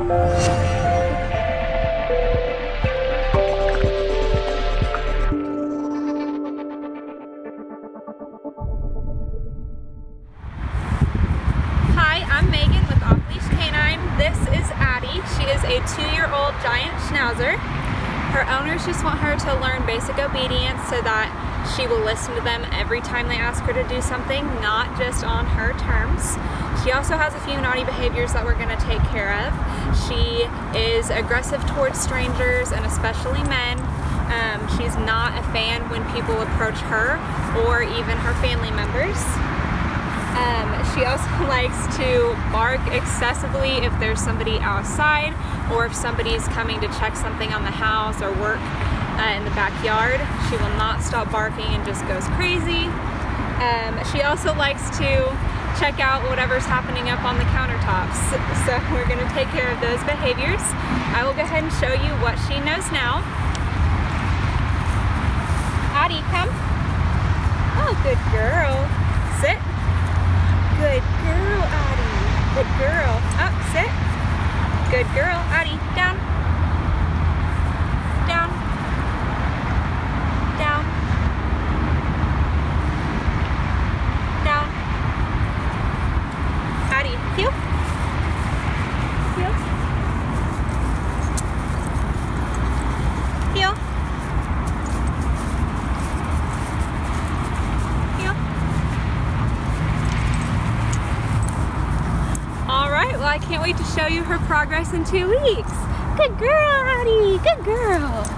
Addie. She is a 2-year-old giant Schnauzer. Her owners just want her to learn basic obedience so that she will listen to them every time they ask her to do something, not just on her terms. She also has a few naughty behaviors that we're going to take care of. She is aggressive towards strangers and especially men. She's not a fan when people approach her or even her family members. She also likes to bark excessively if there's somebody outside or if somebody's coming to check something on the house or work in the backyard. She will not stop barking and just goes crazy. She also likes to check out whatever's happening up on the countertops. So we're going to take care of those behaviors. I will go ahead and show you what she knows now. Addie, come. Oh, good girl. Sit. Good girl, Addie. Good girl. Up, sit. Good girl, Addie. Down. Down. Down. Down. Addie, heel. Heel. Heel. Well, I can't wait to show you her progress in 2 weeks. Good girl, Addie. Good girl.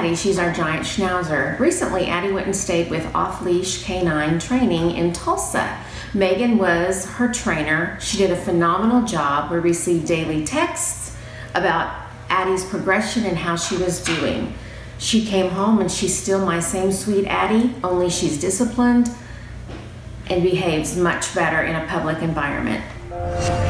Addie. She's our giant Schnauzer. Recently, Addie went and stayed with off-leash canine training in Tulsa. Megan was her trainer. She did a phenomenal job. We received daily texts about Addie's progression and how she was doing. She came home and she's still my same sweet Addie, only she's disciplined and behaves much better in a public environment.